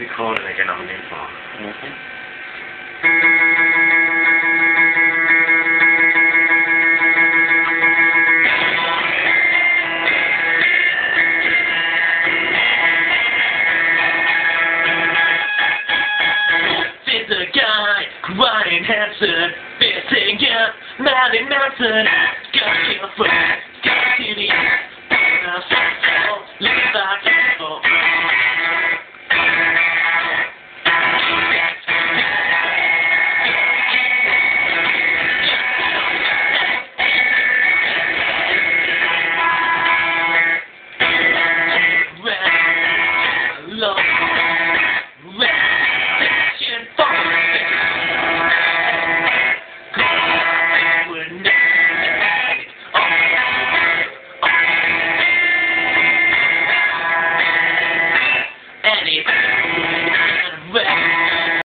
recording again on the info. There's a guy running Hansen, facing up, Hansen, got your foot, got to the